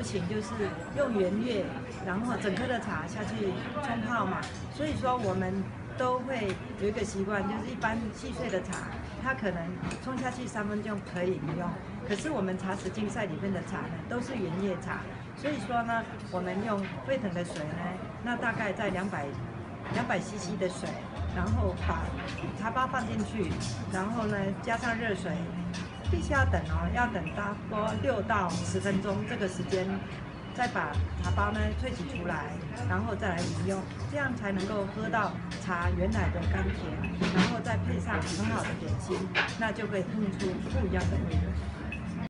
行就是用原叶，然后整颗的茶下去冲泡嘛，所以说我们都会有一个习惯，就是一般细碎的茶，它可能冲下去3分钟可以饮用，可是我们茶史竞赛里面的茶呢，都是原叶茶，所以说呢，我们用沸腾的水呢，那大概在200cc 的水，然后把茶包放进去，然后呢加上热水，必须要等哦，要等差不多6到10分钟这个时间，再把茶包呢萃取出来，然后再来饮用，这样才能够喝到茶原来的甘甜，然后再配上很好的点心，那就会碰出不一样的味道。